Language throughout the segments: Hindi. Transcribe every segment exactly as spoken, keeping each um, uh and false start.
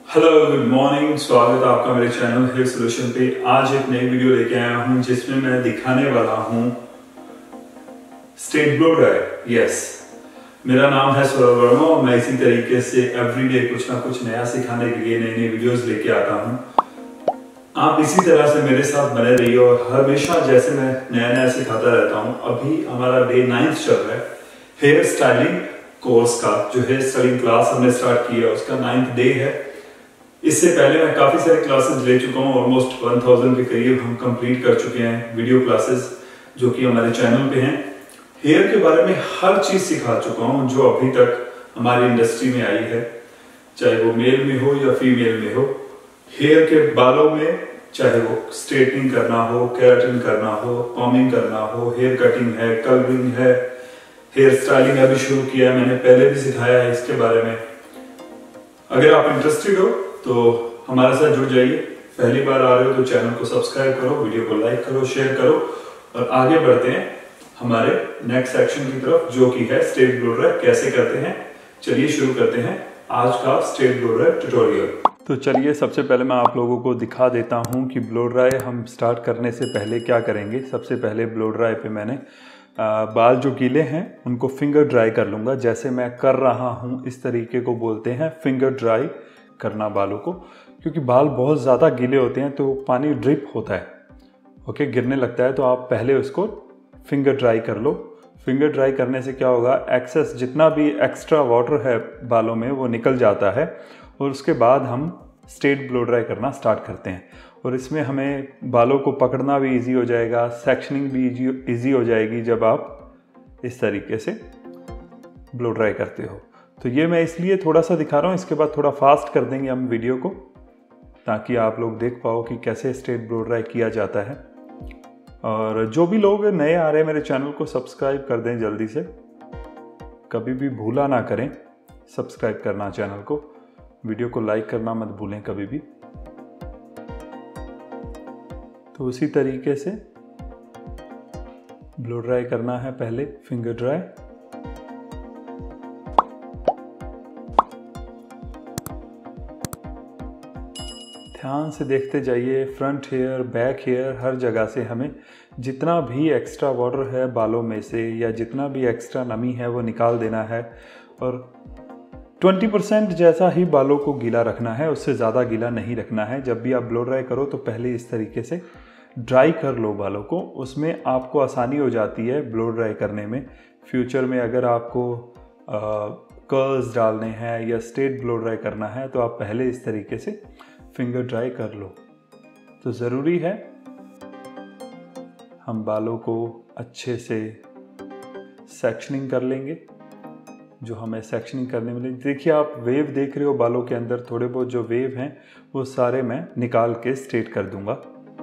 हेलो गुड मॉर्निंग, स्वागत है आपका मेरे चैनल हेयर सॉल्यूशन पे। आज एक नई वीडियो लेके आया हूँ जिसमें मैं दिखाने वाला हूँ स्ट्रेट ब्लो ड्राई। यस, मेरा नाम है सौरभ वर्मा और मैं इसी तरीके से एवरीडे कुछ ना कुछ नया सिखाने के लिए नई नई वीडियोस लेके आता हूँ। आप इसी तरह से मेरे साथ बने रहिए और हमेशा जैसे मैं नया नया सिखाता रहता हूँ। अभी हमारा डे नाइन्थ चल रहा है हेयर स्टाइलिंग कोर्स का। जो हेयर स्टाइलिंग क्लास हमने स्टार्ट की है उसका नाइन्थ डे है। इससे पहले मैं काफी सारे क्लासेस ले चुका हूँ, ऑलमोस्ट वन थाउजेंड के करीब हम कंप्लीट कर चुके हैं वीडियो क्लासेस जो कि हमारे चैनल पे हैं। हेयर के बारे में हर चीज सिखा चुका हूँ जो अभी तक हमारी इंडस्ट्री में आई है, चाहे वो मेल में हो या फीमेल में हो। हेयर के बालों में चाहे वो स्ट्रेटनिंग करना हो, केराटिन करना हो, पॉमिंग करना हो, हेयर कटिंग है, कलरिंग है, हेयर स्टाइलिंग अभी शुरू किया है मैंने, पहले भी सिखाया है इसके बारे में। अगर आप इंटरेस्टेड हो तो हमारे साथ जुड़ जाइए। पहली बार आ रहे हो तो चैनल को सब्सक्राइब करो, वीडियो को लाइक करो, शेयर करो और आगे बढ़ते हैं हमारे नेक्स्ट सेक्शन की तरफ जो कि है स्ट्रेट ब्लो ड्राई कैसे करते हैं। चलिए शुरू करते हैं आज का स्ट्रेट ब्लो ड्राई ट्यूटोरियल। तो चलिए सबसे पहले मैं आप लोगों को दिखा देता हूं कि ब्लो ड्राई हम स्टार्ट करने से पहले क्या करेंगे। सबसे पहले ब्लो ड्राई पे मैंने आ, बाल जो गीले हैं उनको फिंगर ड्राई कर लूँगा, जैसे मैं कर रहा हूँ। इस तरीके को बोलते हैं फिंगर ड्राई करना बालों को, क्योंकि बाल बहुत ज़्यादा गीले होते हैं तो पानी ड्रिप होता है, ओके, गिरने लगता है। तो आप पहले उसको फिंगर ड्राई कर लो। फिंगर ड्राई करने से क्या होगा, एक्सेस जितना भी एक्स्ट्रा वाटर है बालों में वो निकल जाता है और उसके बाद हम स्ट्रेट ब्लो ड्राई करना स्टार्ट करते हैं। और इसमें हमें बालों को पकड़ना भी इजी हो जाएगा, सेक्शनिंग भी इजी इजी हो जाएगी जब आप इस तरीके से ब्लो ड्राई करते हो। तो ये मैं इसलिए थोड़ा सा दिखा रहा हूँ, इसके बाद थोड़ा फास्ट कर देंगे हम वीडियो को ताकि आप लोग देख पाओ कि कैसे स्ट्रेट ब्लो ड्राई किया जाता है। और जो भी लोग नए आ रहे हैं मेरे चैनल को सब्सक्राइब कर दें जल्दी से, कभी भी भूला ना करें सब्सक्राइब करना चैनल को, वीडियो को लाइक करना मत भूलें कभी भी। तो उसी तरीके से ब्लो ड्राई करना है, पहले फिंगर ड्राई। ध्यान से देखते जाइए, फ्रंट हेयर, बैक हेयर, हर जगह से हमें जितना भी एक्स्ट्रा वाटर है बालों में से या जितना भी एक्स्ट्रा नमी है वो निकाल देना है। और बीस परसेंट जैसा ही बालों को गीला रखना है, उससे ज़्यादा गीला नहीं रखना है। जब भी आप ब्लो ड्राई करो तो पहले इस तरीके से ड्राई कर लो बालों को, उसमें आपको आसानी हो जाती है ब्लो ड्राई करने में। फ्यूचर में अगर आपको कर्ल्स डालने हैं या स्ट्रेट ब्लो ड्राई करना है तो आप पहले इस तरीके से फिंगर ड्राई कर लो। तो ज़रूरी है हम बालों को अच्छे से सेक्शनिंग कर लेंगे, जो हमें सेक्शनिंग करने में। देखिए आप वेव देख रहे हो बालों के अंदर, थोड़े बहुत जो वेव हैं वो सारे मैं निकाल के स्ट्रेट कर दूंगा।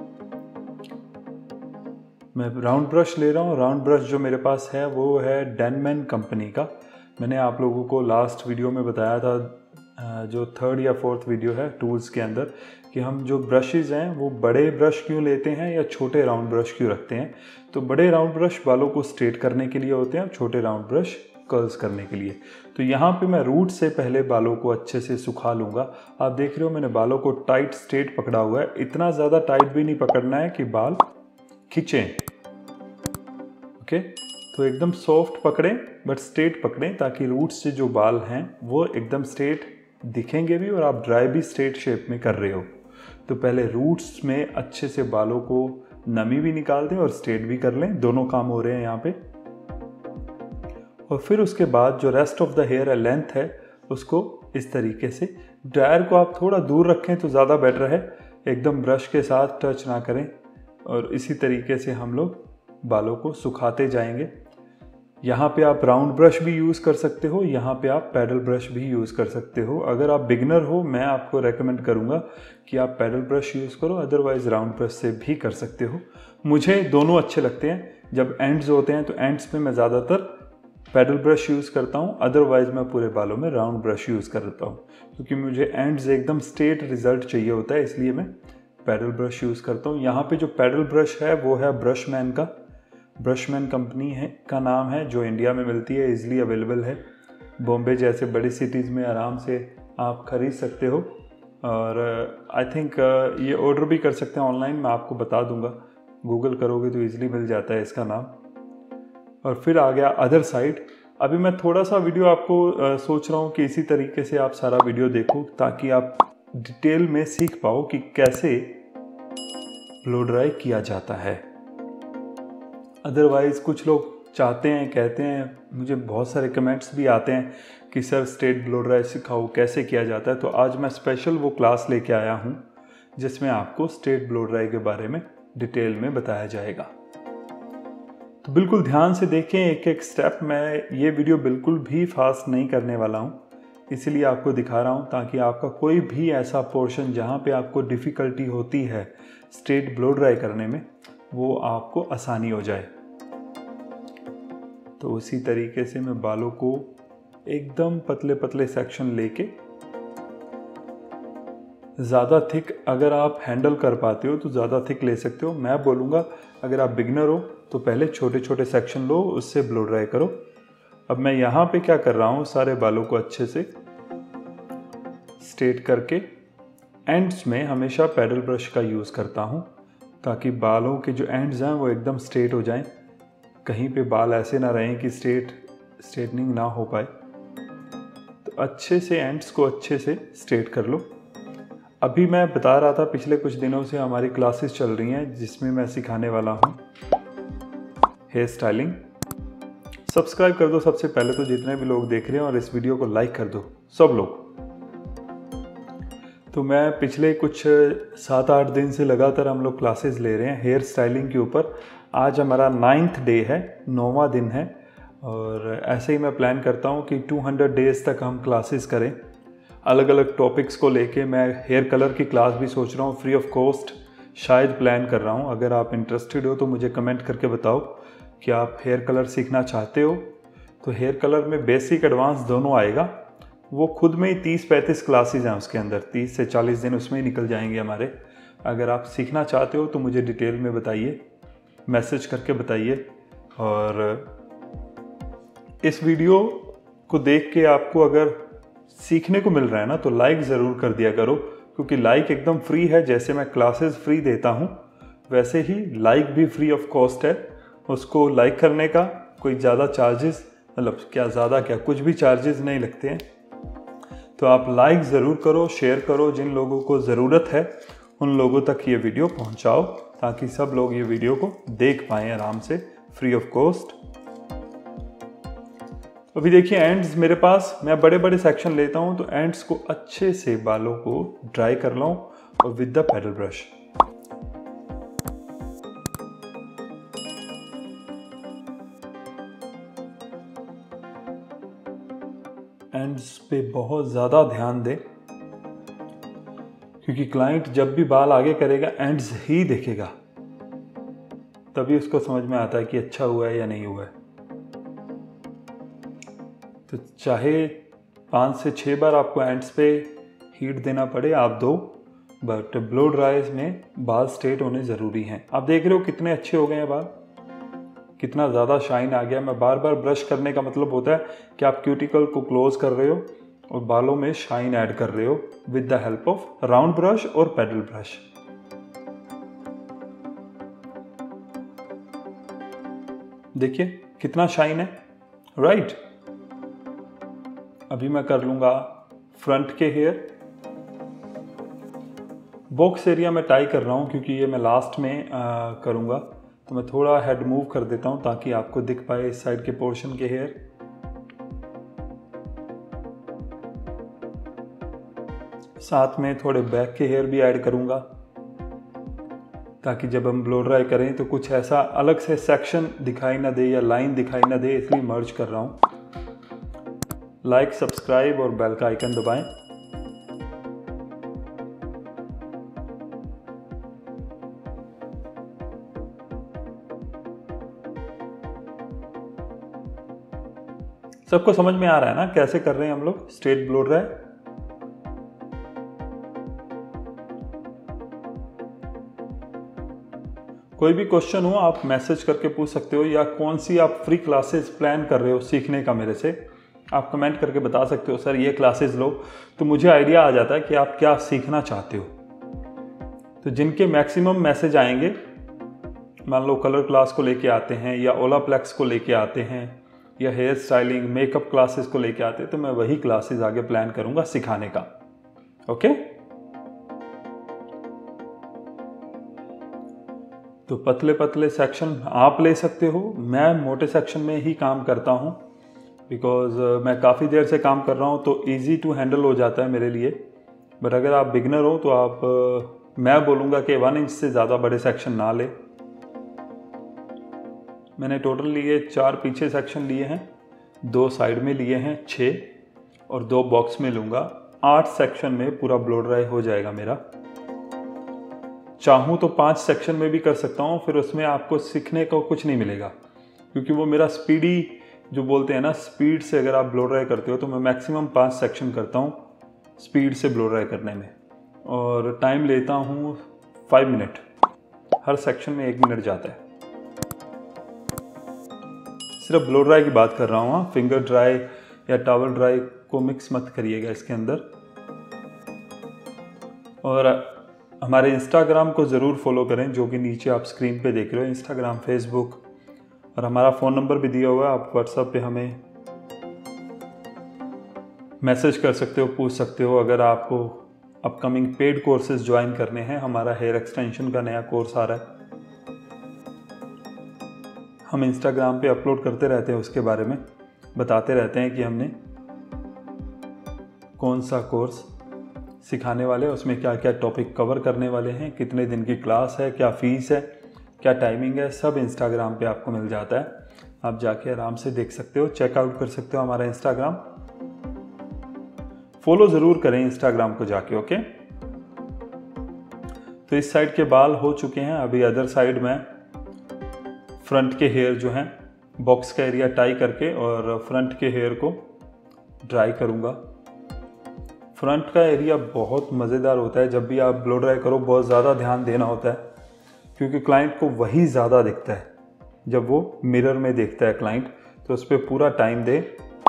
मैं राउंड ब्रश ले रहा हूँ। राउंड ब्रश जो मेरे पास है वो है डेनमैन कंपनी का। मैंने आप लोगों को लास्ट वीडियो में बताया था, जो थर्ड या फोर्थ वीडियो है टूल्स के अंदर, कि हम जो ब्रशेज़ हैं वो बड़े ब्रश क्यों लेते हैं या छोटे राउंड ब्रश क्यों रखते हैं। तो बड़े राउंड ब्रश बालों को स्ट्रेट करने के लिए होते हैं, छोटे राउंड ब्रश कर्ल्स करने के लिए। तो यहाँ पे मैं रूट से पहले बालों को अच्छे से सुखा लूँगा। आप देख रहे हो मैंने बालों को टाइट स्ट्रेट पकड़ा हुआ है, इतना ज़्यादा टाइट भी नहीं पकड़ना है कि बाल खींचें, ओके। तो एकदम सॉफ्ट पकड़ें बट स्ट्रेट पकड़ें ताकि रूट्स से जो बाल हैं वो एकदम स्ट्रेट दिखेंगे भी और आप ड्राई भी स्ट्रेट शेप में कर रहे हो। तो पहले रूट्स में अच्छे से बालों को नमी भी निकाल दें और स्ट्रेट भी कर लें, दोनों काम हो रहे हैं यहाँ पे। और फिर उसके बाद जो rest of the hair length है उसको इस तरीके से, ड्रायर को आप थोड़ा दूर रखें तो ज़्यादा बेटर है, एकदम ब्रश के साथ टच ना करें। और इसी तरीके से हम लोग बालों को सुखाते जाएंगे। यहाँ पे आप राउंड ब्रश भी यूज़ कर सकते हो, यहाँ पे आप पैडल ब्रश भी यूज़ कर सकते हो। अगर आप बिगनर हो मैं आपको रेकमेंड करूँगा कि आप पैडल ब्रश यूज़ करो, अदरवाइज़ राउंड ब्रश से भी कर सकते हो। मुझे दोनों अच्छे लगते हैं। जब एंड्स होते हैं तो एंड्स पे मैं ज़्यादातर पैडल ब्रश यूज़ करता हूँ, अदरवाइज़ मैं पूरे बालों में राउंड ब्रश यूज़ करता हूँ, क्योंकि मुझे एंड्स एकदम स्ट्रेट रिजल्ट चाहिए होता है, इसलिए मैं पैडल ब्रश यूज़ करता हूँ। यहाँ पे जो पैडल ब्रश है वो है ब्रशमैन का, ब्रशमैन कंपनी है का नाम है, जो इंडिया में मिलती है, इजीली अवेलेबल है। बॉम्बे जैसे बड़ी सिटीज़ में आराम से आप खरीद सकते हो और आई थिंक ये ऑर्डर भी कर सकते हैं ऑनलाइन, मैं आपको बता दूंगा, गूगल करोगे तो इजीली मिल जाता है इसका नाम। और फिर आ गया अदर साइड। अभी मैं थोड़ा सा वीडियो आपको uh, सोच रहा हूँ कि इसी तरीके से आप सारा वीडियो देखो ताकि आप डिटेल में सीख पाओ कि कैसे ब्लो ड्राई किया जाता है। अदरवाइज कुछ लोग चाहते हैं, कहते हैं, मुझे बहुत सारे कमेंट्स भी आते हैं कि सर स्ट्रेट ब्लो ड्राई सिखाओ कैसे किया जाता है। तो आज मैं स्पेशल वो क्लास लेके आया हूँ जिसमें आपको स्ट्रेट ब्लो ड्राई के बारे में डिटेल में बताया जाएगा। तो बिल्कुल ध्यान से देखें एक एक स्टेप। मैं ये वीडियो बिल्कुल भी फास्ट नहीं करने वाला हूँ, इसीलिए आपको दिखा रहा हूँ ताकि आपका कोई भी ऐसा पोर्शन जहाँ पे आपको डिफ़िकल्टी होती है स्ट्रेट ब्लो ड्राई करने में, वो आपको आसानी हो जाए। तो उसी तरीके से मैं बालों को एकदम पतले पतले सेक्शन लेके, ज़्यादा थिक अगर आप हैंडल कर पाते हो तो ज़्यादा थिक ले सकते हो। मैं बोलूँगा अगर आप बिगनर हो तो पहले छोटे छोटे सेक्शन लो, उससे ब्लो ड्राई करो। अब मैं यहाँ पे क्या कर रहा हूँ, सारे बालों को अच्छे से स्ट्रेट करके एंड्स में हमेशा पैडल ब्रश का यूज़ करता हूँ ताकि बालों के जो एंड्स हैं वो एकदम स्ट्रेट हो जाएं। कहीं पे बाल ऐसे ना रहें कि स्ट्रेट स्ट्रेटनिंग ना हो पाए। तो अच्छे से एंड्स को अच्छे से स्ट्रेट कर लो। अभी मैं बता रहा था पिछले कुछ दिनों से हमारी क्लासेस चल रही हैं जिसमें मैं सिखाने वाला हूँ हेयर स्टाइलिंग। सब्सक्राइब कर दो सबसे पहले तो जितने भी लोग देख रहे हैं, और इस वीडियो को लाइक कर दो सब लोग। तो मैं पिछले कुछ सात आठ दिन से लगातार हम लोग क्लासेस ले रहे हैं हेयर स्टाइलिंग के ऊपर। आज हमारा नाइन्थ डे है, नौवां दिन है, और ऐसे ही मैं प्लान करता हूँ कि दो सौ डेज़ तक हम क्लासेस करें अलग अलग टॉपिक्स को लेके। मैं हेयर कलर की क्लास भी सोच रहा हूँ फ्री ऑफ कॉस्ट शायद प्लान कर रहा हूँ। अगर आप इंटरेस्टेड हो तो मुझे कमेंट करके बताओ कि आप हेयर कलर सीखना चाहते हो। तो हेयर कलर में बेसिक एडवांस दोनों आएगा। वो खुद में ही तीस पैंतीस क्लासेज हैं उसके अंदर, तीस से चालीस दिन उसमें ही निकल जाएंगे हमारे। अगर आप सीखना चाहते हो तो मुझे डिटेल में बताइए, मैसेज करके बताइए। और इस वीडियो को देख के आपको अगर सीखने को मिल रहा है ना तो लाइक ज़रूर कर दिया करो, क्योंकि लाइक एकदम फ्री है। जैसे मैं क्लासेस फ्री देता हूँ वैसे ही लाइक भी फ्री ऑफ कॉस्ट है। उसको लाइक करने का कोई ज़्यादा चार्जेस, मतलब क्या ज़्यादा क्या कुछ भी चार्जेस नहीं लगते हैं। तो आप लाइक ज़रूर करो, शेयर करो, जिन लोगों को ज़रूरत है उन लोगों तक ये वीडियो पहुंचाओ ताकि सब लोग ये वीडियो को देख पाएँ आराम से फ्री ऑफ कॉस्ट। अभी देखिए एंड्स मेरे पास, मैं बड़े बड़े सेक्शन लेता हूं तो एंड्स को अच्छे से बालों को ड्राई कर लूं और with the paddle brush. Ends पे बहुत ज़्यादा ध्यान दें क्योंकि क्लाइंट जब भी बाल आगे करेगा एंड्स ही देखेगा, तभी उसको समझ में आता है कि अच्छा हुआ है या नहीं हुआ है। तो चाहे पाँच से छः बार आपको एंड्स पे हीट देना पड़े आप दो, बट ब्लो ड्राई में बाल स्ट्रेट होने ज़रूरी हैं। आप देख रहे हो कितने अच्छे हो गए हैं बाल, कितना ज़्यादा शाइन आ गया। मैं बार बार ब्रश करने का मतलब होता है कि आप क्यूटिकल को क्लोज कर रहे हो और बालों में शाइन ऐड कर रहे हो with the help of round brush और पैडल ब्रश। देखिए कितना शाइन है, राइट। अभी मैं कर लूंगा फ्रंट के हेयर। बॉक्स एरिया में टाई कर रहा हूं क्योंकि ये मैं लास्ट में आ, करूंगा, तो मैं थोड़ा हेड मूव कर देता हूं ताकि आपको दिख पाए इस साइड के पोर्शन के हेयर। साथ में थोड़े बैक के हेयर भी ऐड करूंगा ताकि जब हम ब्लो ड्राई करें तो कुछ ऐसा अलग से सेक्शन दिखाई ना दे या लाइन दिखाई ना दे, इसलिए मर्ज कर रहा हूं। लाइक, सब्सक्राइब और बेल का आइकन दबाएं। सबको समझ में आ रहा है ना कैसे कर रहे हैं हम लोग स्ट्रेट ब्लो ड्राई। कोई भी क्वेश्चन हो आप मैसेज करके पूछ सकते हो, या कौन सी आप फ्री क्लासेस प्लान कर रहे हो सीखने का मेरे से, आप कमेंट करके बता सकते हो सर ये क्लासेस लो, तो मुझे आइडिया आ जाता है कि आप क्या सीखना चाहते हो। तो जिनके मैक्सिमम मैसेज आएंगे, मान लो कलर क्लास को लेके आते हैं या ओलाप्लेक्स को लेके आते हैं या हेयर स्टाइलिंग मेकअप क्लासेस को लेके आते हैं, तो मैं वही क्लासेस आगे प्लान करूंगा सिखाने का। ओके, तो पतले पतले सेक्शन आप ले सकते हो, मैं मोटे सेक्शन में ही काम करता हूं बिकॉज मैं काफ़ी देर से काम कर रहा हूं, तो इजी टू हैंडल हो जाता है मेरे लिए। बट अगर आप बिगनर हो तो आप, मैं बोलूँगा कि वन इंच से ज़्यादा बड़े सेक्शन ना ले। मैंने टोटल लिए चार पीछे सेक्शन लिए हैं, दो साइड में लिए हैं छः, और दो बॉक्स में लूँगा। आठ सेक्शन में पूरा ब्लो ड्राई हो जाएगा मेरा। चाहूँ तो पांच सेक्शन में भी कर सकता हूँ, फिर उसमें आपको सीखने को कुछ नहीं मिलेगा, क्योंकि वो मेरा स्पीडी जो बोलते हैं ना, स्पीड से अगर आप ब्लो ड्राई करते हो तो मैं मैक्सिमम पांच सेक्शन करता हूँ स्पीड से ब्लो ड्राई करने में, और टाइम लेता हूँ फाइव मिनट। हर सेक्शन में एक मिनट जाता है। सिर्फ ब्लो ड्राई की बात कर रहा हूँ, हाँ, फिंगर ड्राई या टॉवल ड्राई को मिक्स मत करिएगा इसके अंदर। और हमारे इंस्टाग्राम को ज़रूर फॉलो करें, जो कि नीचे आप स्क्रीन पे देख रहे हो, इंस्टाग्राम, फेसबुक, और हमारा फ़ोन नंबर भी दिया हुआ है। आप व्हाट्सएप पे हमें मैसेज कर सकते हो, पूछ सकते हो अगर आपको अपकमिंग पेड कोर्सेज ज्वाइन करने हैं। हमारा हेयर एक्सटेंशन का नया कोर्स आ रहा है, हम इंस्टाग्राम पे अपलोड करते रहते हैं, उसके बारे में बताते रहते हैं कि हमने कौन सा कोर्स सिखाने वाले हैं, उसमें क्या क्या टॉपिक कवर करने वाले हैं, कितने दिन की क्लास है, क्या फ़ीस है, क्या टाइमिंग है, सब इंस्टाग्राम पे आपको मिल जाता है। आप जाके आराम से देख सकते हो, चेकआउट कर सकते हो हमारा इंस्टाग्राम। फॉलो ज़रूर करें इंस्टाग्राम को जाके। ओके, तो इस साइड के बाल हो चुके हैं। अभी अदर साइड में फ्रंट के हेयर जो हैं, बॉक्स का एरिया टाई करके और फ्रंट के हेयर को ड्राई करूँगा। फ्रंट का एरिया बहुत मज़ेदार होता है, जब भी आप ब्लो ड्राई करो बहुत ज़्यादा ध्यान देना होता है, क्योंकि क्लाइंट को वही ज़्यादा दिखता है। जब वो मिरर में देखता है क्लाइंट, तो उस पर पूरा टाइम दे।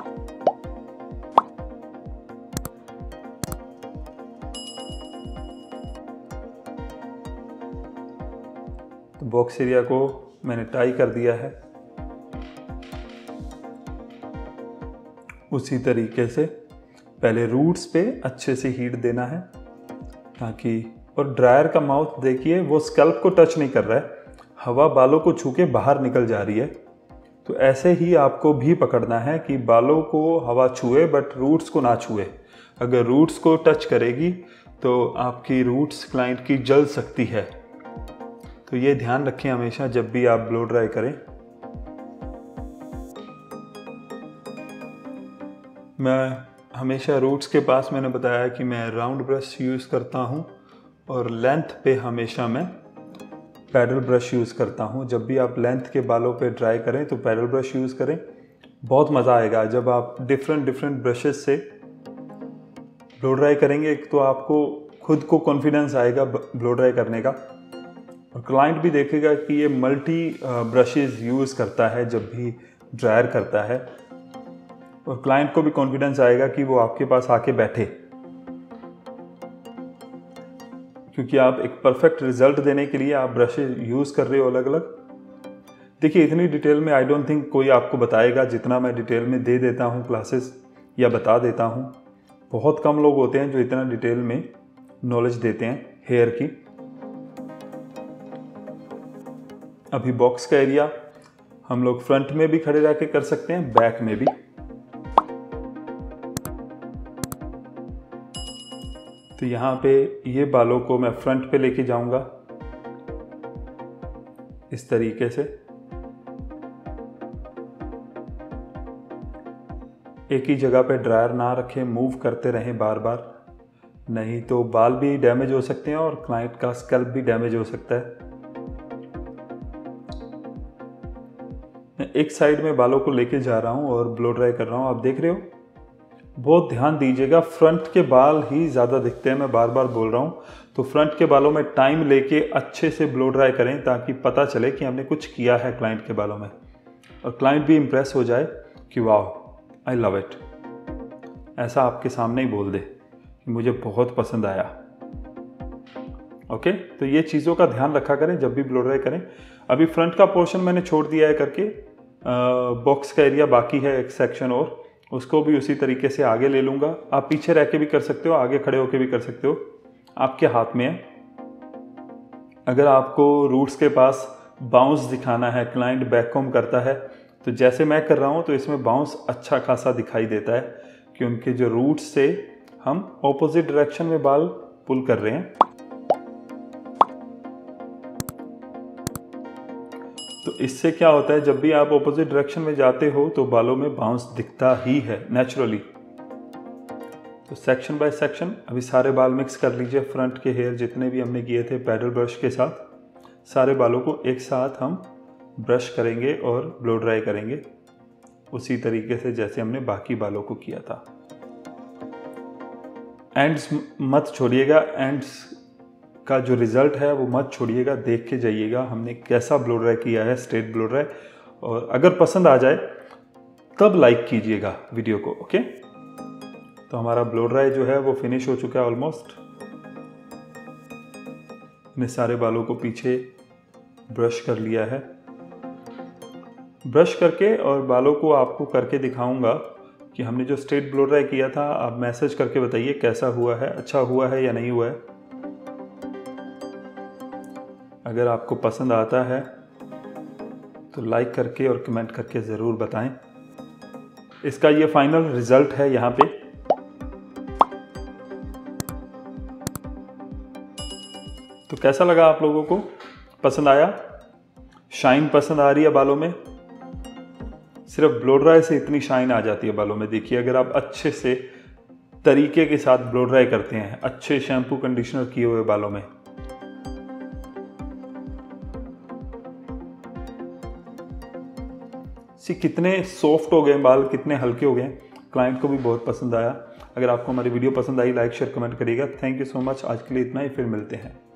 तो बॉक्स एरिया को मैंने टाई कर दिया है। उसी तरीके से पहले रूट्स पे अच्छे से हीट देना है, ताकि, और ड्रायर का माउथ देखिए वो स्कैल्प को टच नहीं कर रहा है, हवा बालों को छू के बाहर निकल जा रही है। तो ऐसे ही आपको भी पकड़ना है कि बालों को हवा छुए बट रूट्स को ना छुए। अगर रूट्स को टच करेगी तो आपकी रूट्स क्लाइंट की जल सकती है। तो ये ध्यान रखें हमेशा जब भी आप ब्लो ड्राई करें। मैं हमेशा रूट्स के पास, मैंने बताया कि मैं राउंड ब्रश यूज़ करता हूँ, और लेंथ पे हमेशा मैं पैडल ब्रश यूज़ करता हूँ। जब भी आप लेंथ के बालों पे ड्राई करें तो पैडल ब्रश यूज़ करें, बहुत मज़ा आएगा। जब आप डिफरेंट डिफरेंट ब्रशेस से ब्लो ड्राई करेंगे, एक तो आपको खुद को कॉन्फिडेंस आएगा ब्लो ड्राई करने का, और क्लाइंट भी देखेगा कि ये मल्टी ब्रशेस यूज़ करता है जब भी ड्रायर करता है, और क्लाइंट को भी कॉन्फिडेंस आएगा कि वो आपके पास आके बैठे, क्योंकि आप एक परफेक्ट रिजल्ट देने के लिए आप ब्रशेस यूज़ कर रहे हो अलग अलग। देखिए, इतनी डिटेल में आई डोंट थिंक कोई आपको बताएगा जितना मैं डिटेल में दे देता हूँ क्लासेस या बता देता हूँ। बहुत कम लोग होते हैं जो इतना डिटेल में नॉलेज देते हैं हेयर की। अभी बॉक्स का एरिया हम लोग फ्रंट में भी खड़े रह के कर सकते हैं, बैक में भी। तो यहाँ पे ये बालों को मैं फ्रंट पे लेके जाऊंगा इस तरीके से। एक ही जगह पे ड्रायर ना रखें, मूव करते रहें बार बार, नहीं तो बाल भी डैमेज हो सकते हैं और क्लाइंट का स्कैल्प भी डैमेज हो सकता है। मैं एक साइड में बालों को लेके जा रहा हूँ और ब्लो ड्राई कर रहा हूँ, आप देख रहे हो। बहुत ध्यान दीजिएगा, फ्रंट के बाल ही ज़्यादा दिखते हैं, मैं बार बार बोल रहा हूँ। तो फ्रंट के बालों में टाइम लेके अच्छे से ब्लो ड्राई करें, ताकि पता चले कि हमने कुछ किया है क्लाइंट के बालों में, और क्लाइंट भी इम्प्रेस हो जाए कि वाह, आई लव इट। ऐसा आपके सामने ही बोल दे कि मुझे बहुत पसंद आया। ओके, तो ये चीज़ों का ध्यान रखा करें जब भी ब्लो ड्राई करें। अभी फ्रंट का पोर्शन मैंने छोड़ दिया है करके, बॉक्स का एरिया बाकी है एक सेक्शन, और उसको भी उसी तरीके से आगे ले लूँगा। आप पीछे रह के भी कर सकते हो, आगे खड़े होके भी कर सकते हो, आपके हाथ में है। अगर आपको रूट्स के पास बाउंस दिखाना है, क्लाइंट बैककॉम करता है, तो जैसे मैं कर रहा हूँ तो इसमें बाउंस अच्छा खासा दिखाई देता है कि उनके जो रूट्स से हम ऑपोजिट डायरेक्शन में बाल पुल कर रहे हैं। तो इससे क्या होता है, जब भी आप ऑपोजिट डायरेक्शन में जाते हो तो बालों में बाउंस दिखता ही है नेचुरली। तो सेक्शन बाय सेक्शन अभी सारे बाल मिक्स कर लीजिए। फ्रंट के हेयर जितने भी हमने किए थे पैडल ब्रश के साथ, सारे बालों को एक साथ हम ब्रश करेंगे और ब्लो ड्राई करेंगे उसी तरीके से जैसे हमने बाकी बालों को किया था। एंड्स मत छोड़िएगा, एंड्स का जो रिज़ल्ट है वो मत छोड़िएगा, देख के जाइएगा हमने कैसा ब्लो ड्राई किया है, स्ट्रेट ब्लो ड्राई। और अगर पसंद आ जाए तब लाइक कीजिएगा वीडियो को। ओके, तो हमारा ब्लो ड्राई जो है वो फिनिश हो चुका है ऑलमोस्ट। मैंने सारे बालों को पीछे ब्रश कर लिया है। ब्रश करके और बालों को आपको करके दिखाऊंगा कि हमने जो स्ट्रेट ब्लो ड्राई किया था, आप मैसेज करके बताइए कैसा हुआ है, अच्छा हुआ है या नहीं हुआ है। अगर आपको पसंद आता है तो लाइक करके और कमेंट करके ज़रूर बताएं। इसका ये फाइनल रिजल्ट है यहाँ पे। तो कैसा लगा आप लोगों को, पसंद आया? शाइन पसंद आ रही है बालों में? सिर्फ ब्लो ड्राई से इतनी शाइन आ जाती है बालों में। देखिए, अगर आप अच्छे से तरीके के साथ ब्लो ड्राई करते हैं, अच्छे शैम्पू कंडीशनर किए हुए बालों में, सी कितने सॉफ्ट हो गए बाल, कितने हल्के हो गए। क्लाइंट को भी बहुत पसंद आया। अगर आपको हमारी वीडियो पसंद आई, लाइक शेयर कमेंट करिएगा। Thank you so much. आज के लिए इतना ही, फिर मिलते हैं।